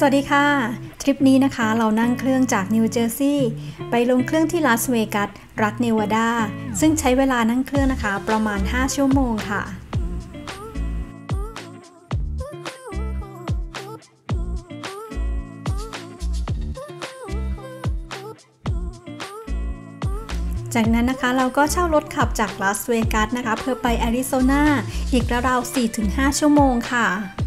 สวัสดีค่ะทริปนี้นะคะเรานั่งเครื่องจากนิวเจอร์ซีย์ไปลงเครื่องที่ลาสเวกัสรัฐเนวาดาซึ่งใช้เวลานั่งเครื่องนะคะประมาณ5ชั่วโมงค่ะจากนั้นนะคะเราก็เช่ารถขับจากลาสเวกัสนะคะเพื่อไปแอริโซนาอีกราวๆ 4-5 ชั่วโมงค่ะ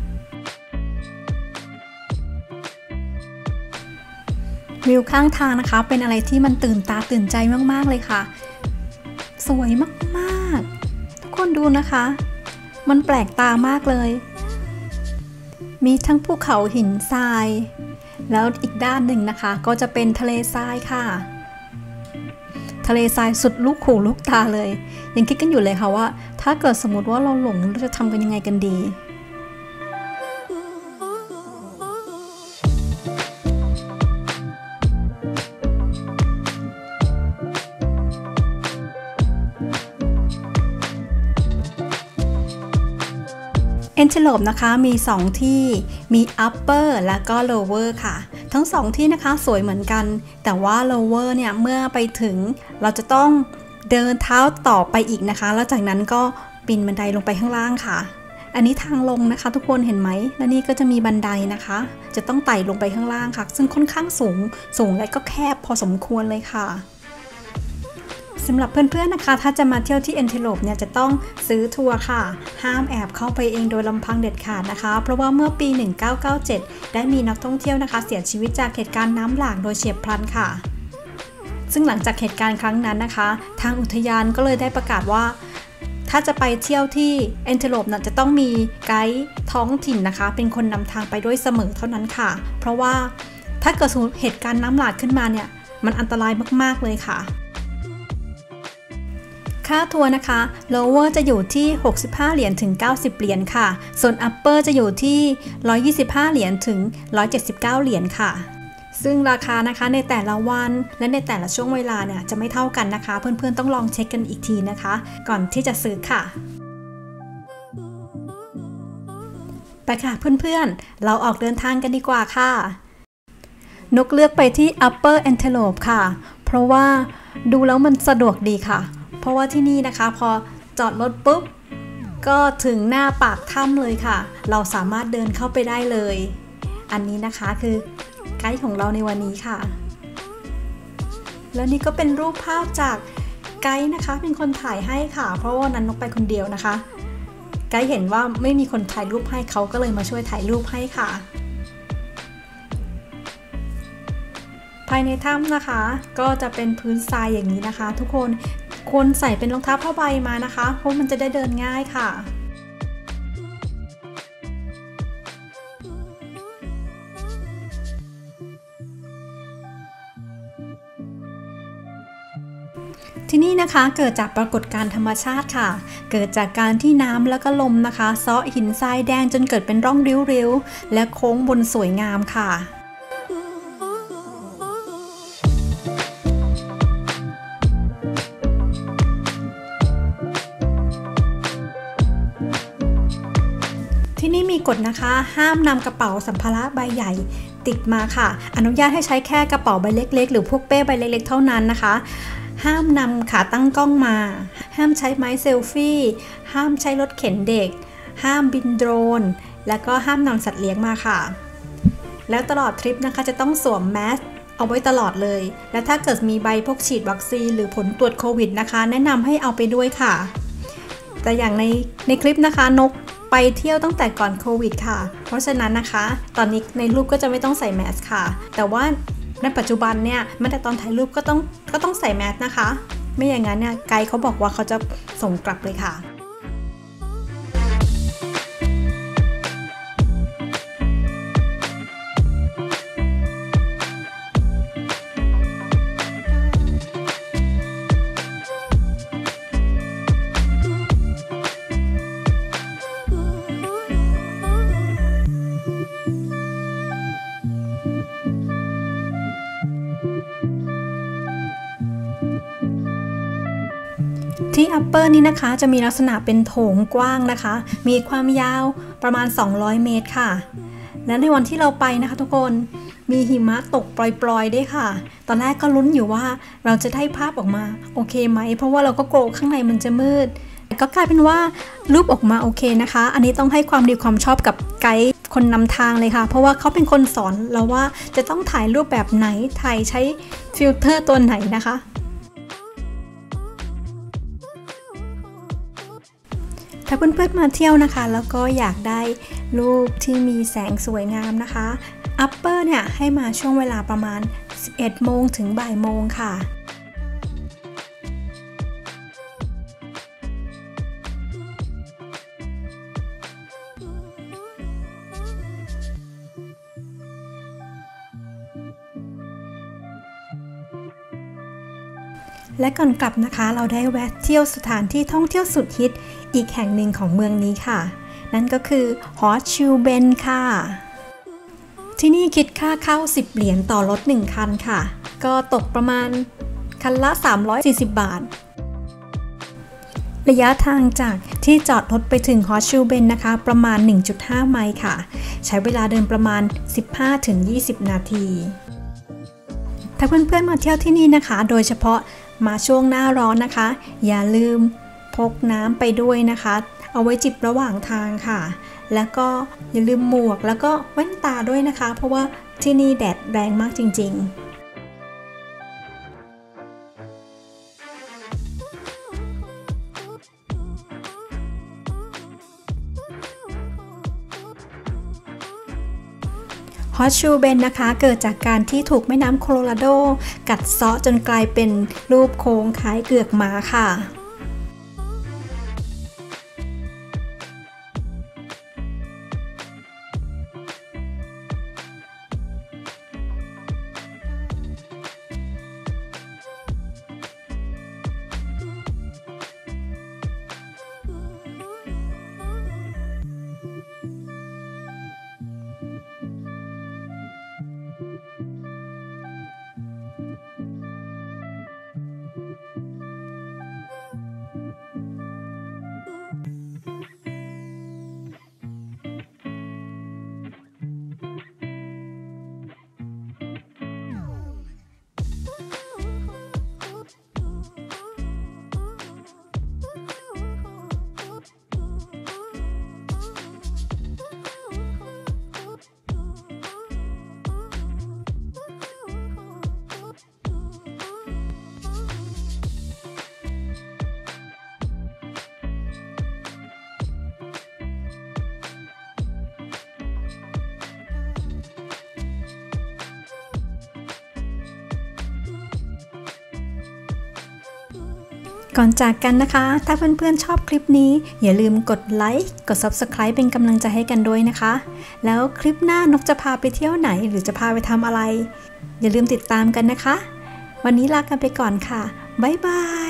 วิวข้างทางนะคะเป็นอะไรที่มันตื่นตาตื่นใจมากๆเลยค่ะสวยมากๆทุกคนดูนะคะมันแปลกตามากเลยมีทั้งภูเขาหินทรายแล้วอีกด้านหนึ่งนะคะก็จะเป็นทะเลทรายค่ะทะเลทรายสุดลูกหูลูกตาเลยยังคิดกันอยู่เลยค่ะว่าถ้าเกิดสมมติว่าเราหลงเราจะทำกันยังไงกันดีเอนเทโลปนะคะมี2ที่มี upper และก็ lower ค่ะทั้ง2ที่นะคะสวยเหมือนกันแต่ว่า lower เนี่ยเมื่อไปถึงเราจะต้องเดินเท้าต่อไปอีกนะคะแล้วจากนั้นก็ปีนบันไดลงไปข้างล่างค่ะอันนี้ทางลงนะคะทุกคนเห็นไหมและนี่ก็จะมีบันไดนะคะจะต้องไต่ลงไปข้างล่างค่ะซึ่งค่อนข้างสูงและก็แคบพอสมควรเลยค่ะสำหรับเพื่อนๆนะคะถ้าจะมาเที่ยวที่เอนเทโลปเนี่ยจะต้องซื้อทัวร์ค่ะห้ามแอบเข้าไปเองโดยลำพังเด็ดขาดนะคะเพราะว่าเมื่อปี 1997 ได้มีนักท่องเที่ยวนะคะเสียชีวิตจากเหตุการณ์น้ำหลากโดยเฉียบพลันค่ะซึ่งหลังจากเหตุการณ์ครั้งนั้นนะคะทางอุทยานก็เลยได้ประกาศว่าถ้าจะไปเที่ยวที่เอนเทโลปจะต้องมีไกด์ท้องถิ่นนะคะเป็นคนนำทางไปด้วยเสมอเท่านั้นค่ะเพราะว่าถ้าเกิดเหตุการณ์น้ำหลากขึ้นมาเนี่ยมันอันตรายมากๆเลยค่ะค่าทัวร์นะคะ lower จะอยู่ที่65เหรียญถึง90เหรียญค่ะส่วน upper จะอยู่ที่125เหรียญถึง179เหรียญค่ะซึ่งราคานะคะในแต่ละวันและในแต่ละช่วงเวลาเนี่ยจะไม่เท่ากันนะคะเพื่อนๆต้องลองเช็คกันอีกทีนะคะก่อนที่จะซื้อค่ะไปค่ะเพื่อนๆเราออกเดินทางกันดีกว่าค่ะนกเลือกไปที่ upper antelope ค่ะเพราะว่าดูแล้วมันสะดวกดีค่ะเพราะว่าที่นี่นะคะพอจอดรถปุ๊บก็ถึงหน้าปากถ้ำเลยค่ะเราสามารถเดินเข้าไปได้เลยอันนี้นะคะคือไกด์ของเราในวันนี้ค่ะแล้วนี่ก็เป็นรูปภาพจากไกด์นะคะเป็นคนถ่ายให้ค่ะเพราะว่านั้นนกไปคนเดียวนะคะไกด์เห็นว่าไม่มีคนถ่ายรูปให้เขาก็เลยมาช่วยถ่ายรูปให้ค่ะภายในถ้ำนะคะก็จะเป็นพื้นทรายอย่างนี้นะคะทุกคนควรใส่เป็นรองเท้าผ้าใบมานะคะเพราะมันจะได้เดินง่ายค่ะที่นี่นะคะเกิดจากปรากฏการณ์ธรรมชาติค่ะเกิดจากการที่น้ำแล้วก็ลมนะคะเซาะหินทรายแดงจนเกิดเป็นร่องริ้วๆและโค้งบนสวยงามค่ะที่นี่มีกฎนะคะห้ามนำกระเป๋าสัมภาระใบใหญ่ติดมาค่ะอนุญาตให้ใช้แค่กระเป๋าใบเล็กๆหรือพวกเป้ใบเล็กๆเท่านั้นนะคะห้ามนำขาตั้งกล้องมาห้ามใช้ไม้เซลฟี่ห้ามใช้รถเข็นเด็กห้ามบินโดรนและก็ห้ามนำสัตว์เลี้ยงมาค่ะแล้วตลอดทริปนะคะจะต้องสวมแมสเอาไว้ตลอดเลยและถ้าเกิดมีใบพวกฉีดวัคซีนหรือผลตรวจโควิดนะคะแนะนำให้เอาไปด้วยค่ะแต่อย่างในคลิปนะคะนกไปเที่ยวตั้งแต่ก่อนโควิดค่ะเพราะฉะนั้นนะคะตอนนี้ในรูปก็จะไม่ต้องใส่แมสค่ะแต่ว่าในปัจจุบันเนี่ยแม้แต่ตอนถ่ายรูปก็ต้องใส่แมสนะคะไม่อย่างนั้นเนี่ยไกด์เขาบอกว่าเขาจะส่งกลับเลยค่ะที่ upper นี้นะคะจะมีลักษณะเป็นโถงกว้างนะคะมีความยาวประมาณ200เมตรค่ะและในวันที่เราไปนะคะทุกคนมีหิมะตกปล่อยๆด้วยค่ะตอนแรกก็ลุ้นอยู่ว่าเราจะได้ภาพออกมาโอเคไหมเพราะว่าเราก็กลัวข้างในมันจะมืดก็กลายเป็นว่ารูปออกมาโอเคนะคะอันนี้ต้องให้ความดีความชอบกับไกด์คนนำทางเลยค่ะเพราะว่าเขาเป็นคนสอนเราว่าจะต้องถ่ายรูปแบบไหนถ่ายใช้ฟิลเตอร์ตัวไหนนะคะถ้าเพื่อนๆมาเที่ยวนะคะแล้วก็อยากได้รูปที่มีแสงสวยงามนะคะอัปเปอร์เนี่ยให้มาช่วงเวลาประมาณ 11 โมงถึงบ่ายโมงค่ะและก่อนกลับนะคะเราได้แวะเที่ยวสถานที่ท่องเที่ยวสุดฮิตอีกแห่งหนึ่งของเมืองนี้ค่ะนั่นก็คือฮอร์สชูเบนค่ะที่นี่คิดค่าเข้า10 เหรียญต่อรถ1 คันค่ะก็ตกประมาณคันละ340 บาทระยะทางจากที่จอดรถไปถึงฮอร์สชูเบนนะคะประมาณ 1.5 ไมล์ค่ะใช้เวลาเดินประมาณ 15-20 นาทีถ้าเพื่อนๆมาเที่ยวที่นี่นะคะโดยเฉพาะมาช่วงหน้าร้อนนะคะอย่าลืมพกน้ำไปด้วยนะคะเอาไว้จิบระหว่างทางค่ะแล้วก็อย่าลืมหมวกแล้วก็แว่นตาด้วยนะคะเพราะว่าที่นี่แดดแรงมากจริงๆฮอร์สชูเบนนะคะเกิดจากการที่ถูกแม่น้ำโคโลราโดกัดเซาะจนกลายเป็นรูปโค้งคล้ายเกือกม้าค่ะก่อนจากกันนะคะถ้าเพื่อนๆชอบคลิปนี้อย่าลืมกดไลค์กด Subscribe เป็นกำลังใจให้กันด้วยนะคะแล้วคลิปหน้านกจะพาไปเที่ยวไหนหรือจะพาไปทำอะไรอย่าลืมติดตามกันนะคะวันนี้ลากันไปก่อนค่ะบ๊ายบาย